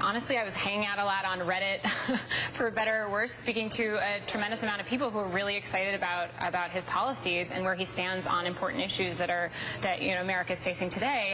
honestly, I was hanging out a lot on Reddit, for better or worse, speaking to a tremendous amount of people who are really excited about his policies and where he stands on important issues that America is facing today.